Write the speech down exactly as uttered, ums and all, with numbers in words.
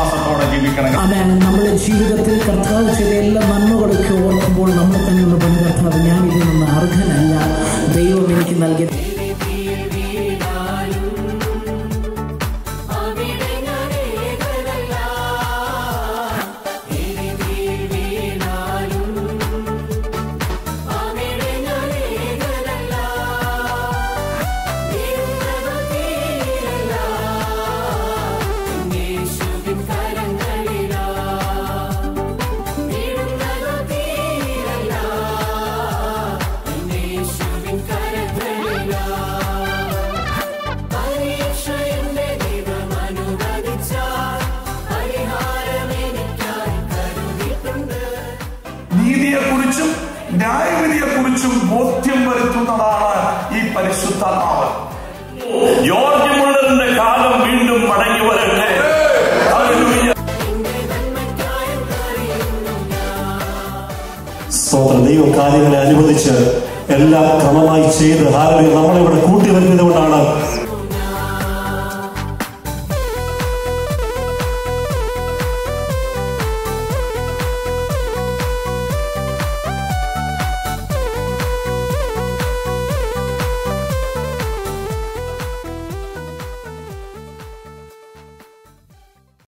വിശ്വാസത്തോടെ ജീവിക്കണം. അതാണ് നമ്മുടെ ജീവിതത്തിൽ കർത്താവ് ചെയ്ത എല്ലാ നന്മകളൊക്കെ ഓർക്കുമ്പോൾ നമ്മൾ തന്നെ ഒന്ന് പറഞ്ഞു, കർത്താവ് ഞാൻ ഇതിനൊന്നും അർഹനല്ല, ദൈവം എനിക്ക് നൽകിയ നീതിയെക്കുറിച്ചും ന്യായവിധിയെക്കുറിച്ചും ബോധ്യം വരുത്തുന്നതാണ് ഈ പരിശുദ്ധാത്മാവ്. യോഗ്യമുള്ളതിന്റെ കാലം വീണ്ടും മടങ്ങി വരട്ടെ. സ്തോത്രം. ദൈവം കാര്യങ്ങളെ അനുവദിച്ച് എല്ലാം ക്രമമായി ചെയ്ത് ഹാലലൂയ നമ്മളിവിടെ കൂട്ടി വരുന്നത് കൊണ്ടാണ്